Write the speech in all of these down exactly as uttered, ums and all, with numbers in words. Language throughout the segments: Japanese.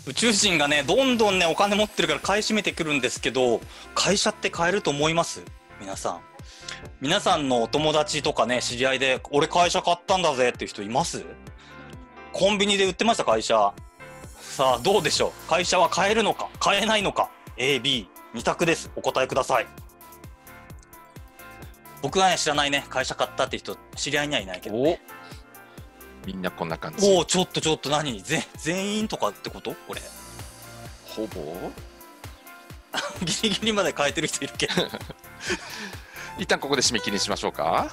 宇宙人がねどんどんねお金持ってるから買い占めてくるんですけど、会社って買えると思います？皆さん皆さんのお友達とかね知り合いで俺会社買ったんだぜっていう人います？コンビニで売ってました会社。さあどうでしょう、会社は買えるのか買えないのか。 エービーに 択です。お答えください。僕はね知らないね、会社買ったって人知り合いにはいないけど、ね、 みんなこんな感じ。 おお、ちょっとちょっと何ぜ全員とかってこと？これほぼギリギリまで変えてる人いるけど一旦ここで締め切りにしましょうか。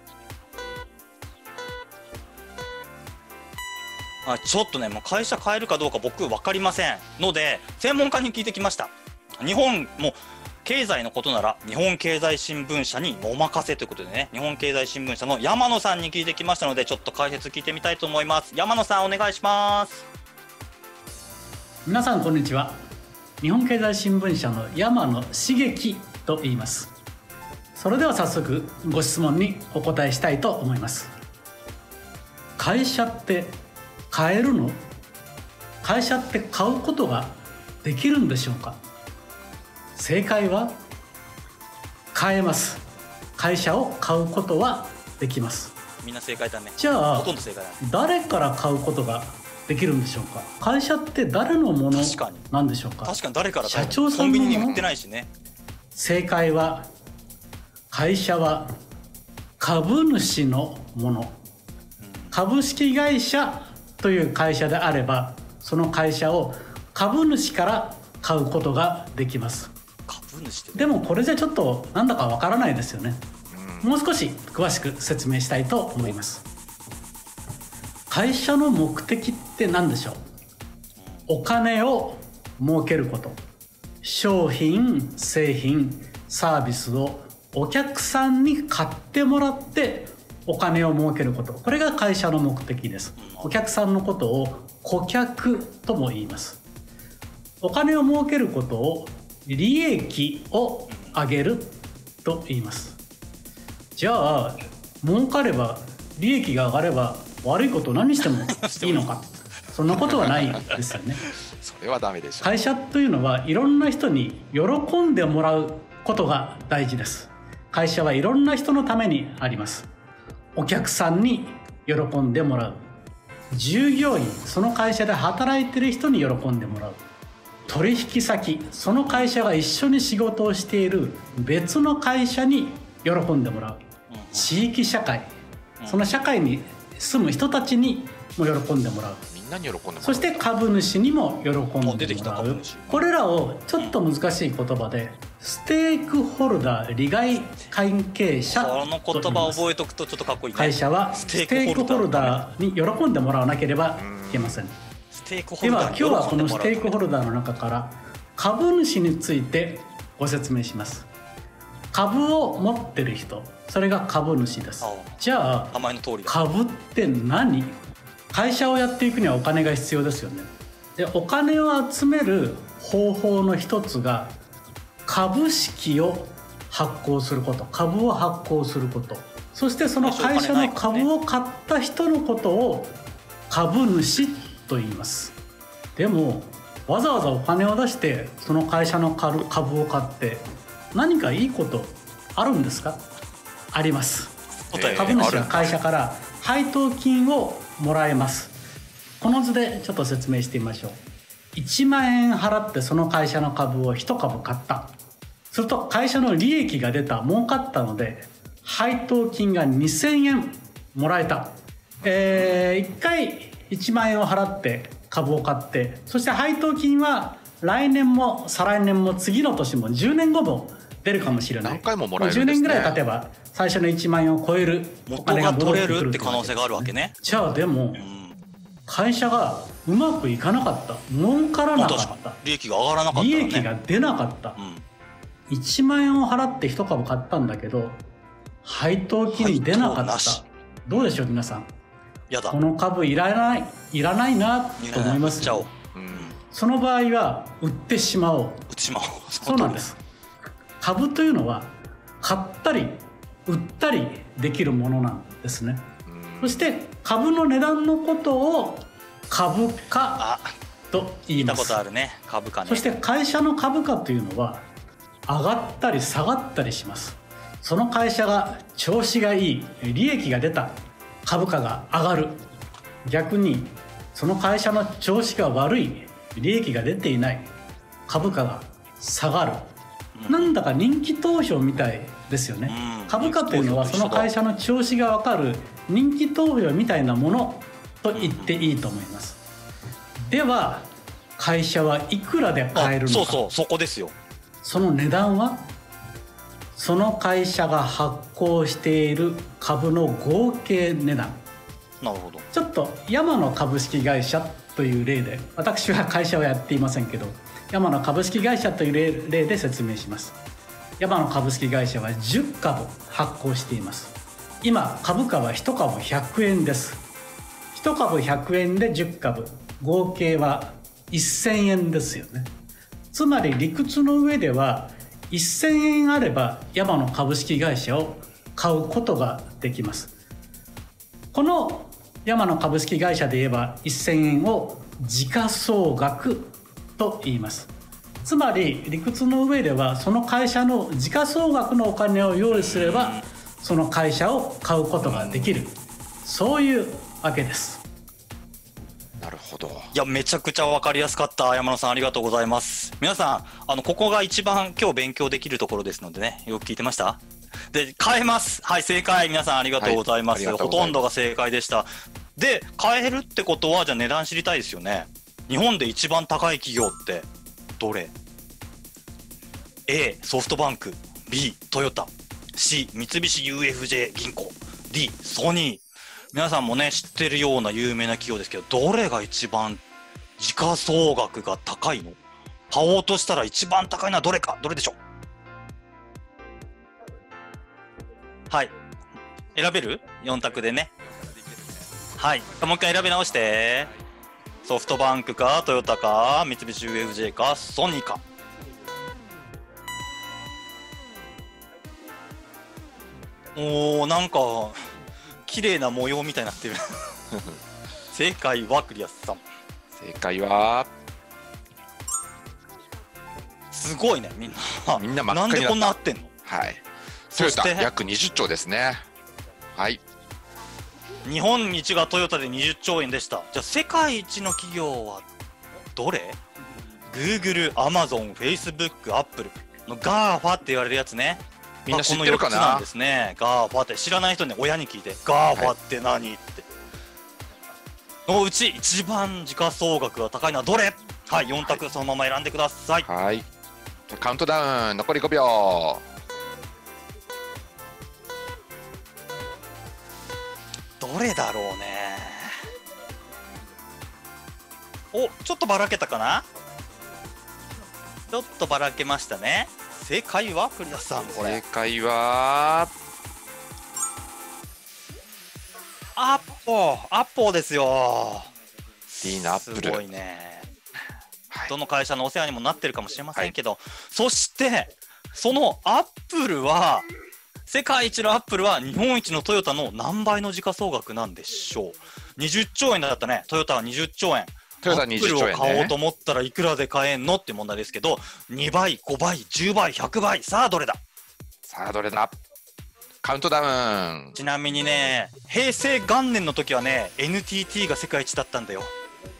あ、ちょっとねもう会社変えるかどうか僕分かりませんので専門家に聞いてきました。日本も経済のことなら日本経済新聞社にお任せということでね、日本経済新聞社の山野さんに聞いてきましたので、ちょっと解説聞いてみたいと思います。山野さんお願いします。 皆さんこんにちは。日本経済新聞社の山野茂樹と言います。それでは早速ご質問にお答えしたいと思います。会社って買えるの？会社って買うことができるんでしょうか？正解は買えます。会社を買うことはできます。 みんな正解だね。 じゃあほとんど正解だね。 誰から買うことができるんでしょうか？会社って誰のものなんでしょうか？ 確かに誰から買う？ 社長さんのもの？ コンビニに売ってないしね。 正解は会社は株主のもの、株式会社という会社であればその会社を株主から買うことができます。 株主ってでもこれじゃちょっとなんだかわからないですよね。もう少し詳しく説明したいと思います。会社の目的って何でしょう？お金を儲けること、商品、製品、サービスをお客さんに買ってもらってお金を儲けること、これが会社の目的です。お客さんのことを顧客とも言います。お金を儲けることを利益を上げると言います。じゃあ儲かれば利益が上がれば悪いこと何してもいいのかそんなことはないですよね。 それはダメでしょ。 会社というのはいろんな人に喜んでもらうことが大事です。会社はいろんな人のためにあります。お客さんに喜んでもらう、従業員、その会社で働いている人に喜んでもらう、取引先、その会社が一緒に仕事をしている別の会社に喜んでもらう、地域社会、その社会に住む人たちにも喜んでもらう、 みんなに喜んでもらう。 そして株主にも喜んでも出てきたらう。 株主。 これらをちょっと難しい言葉でステークホルダー、利害関係者とこの言葉言います。 覚えとくとちょっとかっこいいね。 会社はステークホルダーに喜んでもらわなければいけません。 ステークホでルダーには今日はこ喜んでもらうのステークホルダーの中から株主についてご説明します。株を持ってる人、それが株主です。 ああじゃあ名前の通りだ。 株って何？会社をやっていくにはお金が必要ですよね。で、お金を集める方法の一つが株式を発行すること、株を発行すること、そしてその会社の株を買った人のことを株主と言います。でもわざわざお金を出してその会社の株を買って何かいいことあるんですか？あります。 答え株主は会社から配当金をもらえます。この図でちょっと説明してみましょう。いちまんえん払ってその会社の株をいち株買った。すると会社の利益が出た、儲かったので配当金がにせんえんもらえた。えー、いっかいいちまんえんを払って株を買って、そして配当金は来年も再来年も次の年もじゅうねんごも出るかもしれない。 何回ももらえるんですね。 じゅうねんぐらい経てば最初のいちまんえんを超えるお元金が戻が取れってくるるって可能性があるわけね。 じゃあでもうん会社がうまくいかなかった、儲からなか確かにった、 利益が上がらなかったらね。 利益が出なかった、 うんいちまんえんを払っていち株買ったんだけど配当金出なかった配当なし。 どうでしょう皆さん。 やだ。 この株いらないいらないなと思います売っちゃおう。 その場合は売ってしまおう。 売ってしまおう。 そうなんです。株というのは買ったり売ったりできるものなんですね。そして株の値段のことを株価あと言い聞いたこます。 とあるね、株価ね。 そして会社の株価というのは上がったり下がったりします。その会社が調子がいい、利益が出た、株価が上がる。逆にその会社の調子が悪い、利益が出ていない、株価が下がる。 うん、 なんだか人気投票みたいですよね、うん、株価というのはその会社の調子が分かる人気投票みたいなものと言っていいと思います。では会社はいくらで買えるのか。 そうそう、そこですよ。 その値段はその会社が発行している株の合計値段。 なるほど。 ちょっと山野株式会社という例で、私は会社はやっていませんけど、山野株式会社という 例, 例で説明します。山野株式会社はじゅっかぶ発行しています。今株価はいちかぶひゃくえんです。いちかぶひゃくえんでじゅっかぶ、合計はせんえんですよね。つまり理屈の上ではせんえんあれば山野株式会社を買うことができます。この山野株式会社で言えばせんえんを時価総額と言います。つまり理屈の上ではその会社の時価総額のお金を用意すればその会社を買うことができる、そういうわけです。 なるほど。 いや、めちゃくちゃ分かりやすかった。山野さんありがとうございます。皆さん、あのここが一番今日勉強できるところですのでね、よく聞いてました。で、買えます。はい、正解。皆さんありがとうございます。はい、ほとんどが正解でした。で、買えるってことはじゃあ値段知りたいですよね。日本で一番高い企業ってどれ？ A ソフトバンク、 B トヨタ、 C 三菱 ユーエフジェー 銀行、 D ソニー。皆さんもね知ってるような有名な企業ですけど、どれが一番時価総額が高いの？買おうとしたら一番高いのはどれか、どれでしょう？はい、選べる？よん択でね。はい、もう一回選び直して。ソフトバンクかトヨタか三菱 ユーエフジェー かソニーか。おー、なんか綺麗な模様みたいになってる正解はクリアさん。 正解はすごいね、みんなみんな真っ赤になった。 なんでこんな合ってんの？ はい、トヨタ約にじゅっちょうですね。はい、 日本一がトヨタでにじゅっちょうえんでした。じゃあ世界一の企業はどれ？ Google、Amazon、Facebook、Apple の ガーファって言われるやつね。 みんな知ってるかな？ このよっつなんですね。ガーファって知らない人に親に聞いて、ガーファって何、はい、って。のうち一番時価総額が高いのはどれ？はい、よん択、はい、そのまま選んでください。 はい。カウントダウン残りごびょう。 どれだろうね。お、ちょっとばらけたかな？ちょっとばらけましたね。正解は栗田さん、これ正解はアッポー、アッポーですよ。 D のアップル。 すごいね、はい、どの会社のお世話にもなってるかもしれませんけど、はい、そしてそのアップルは、世界一のアップルは日本一のトヨタの何倍の時価総額なんでしょう？にじゅっちょうえんだったね。トヨタはにじゅっちょうえん。 トヨタにじゅっちょうえんね。 アップルを買おうと思ったらいくらで買えんのって問題ですけど、にばい、ごばい、じゅうばい、ひゃくばい。さあどれだ？ さあどれだ？カウントダウン。 ちなみにね、平成元年の時はね エヌティーティー が世界一だったんだよ。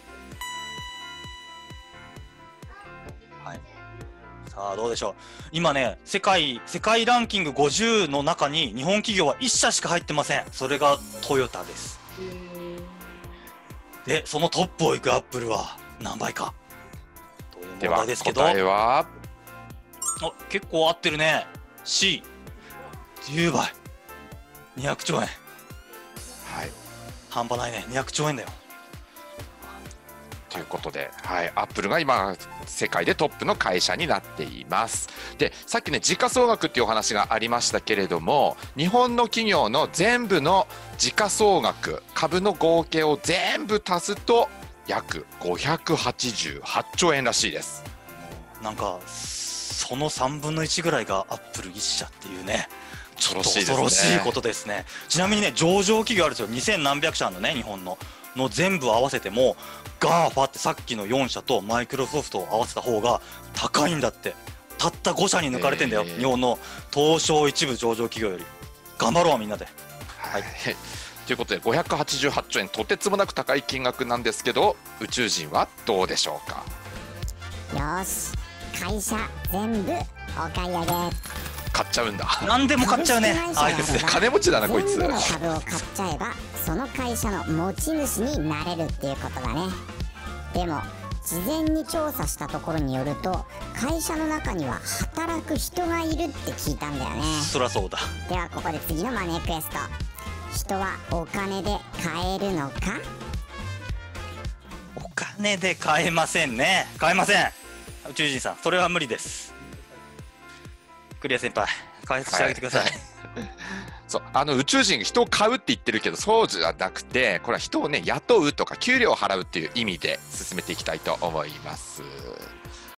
はい、さあどうでしょう。今ね、世界世界ランキングごじゅうの中に日本企業はいっしゃしか入ってません。それがトヨタです。で、そのトップをいくアップルは何倍かという問題ですけど、 では答えはあ、結構合ってるね。 C じゅうばい、にひゃくちょうえん。はい、半端ないね。にひゃくちょうえんだよ。 ということで、はい、アップルが今世界でトップの会社になっています。で、さっきね、時価総額っていうお話がありましたけれども、日本の企業の全部の時価総額、株の合計を全部足すと約ごひゃくはちじゅうはちちょうえんらしいです。 なんかそのさんぶんのいちぐらいがアップルいっ社っていうね、ちょっと恐ろしいことですね。ちなみにね、上場企業あるんですよ。にせんなんびゃくしゃあるのね、日本の。 の全部合わせてもガーファってさっきのよん社とマイクロソフトを合わせた方が高いんだって。たったご社に抜かれてんだよ、 えー、 日本の東証一部上場企業より。頑張ろうみんなで。 はい、ということでごひゃくはちじゅうはちちょうえん、とてつもなく高い金額なんですけど、宇宙人はどうでしょうか。 よし、会社全部お買い上げ。 買っちゃうんだ。 何でも買っちゃうね。あいつ金持ちだなこいつ。 全部の株を買っちゃえばその会社の持ち主になれるっていうことだね。でも事前に調査したところによると、会社の中には働く人がいるって聞いたんだよね。 そりゃそうだ。 ではここで次のマネークエスト。人はお金で買えるのか。 お金で買えませんね。買えません。宇宙人さん、それは無理です。クリア先輩、解説してあげてください。はい、 そう、あの宇宙人が人を買うって言ってるけど、そうじゃなくて、これは人をね雇うとか給料を払うっていう意味で進めていきたいと思います。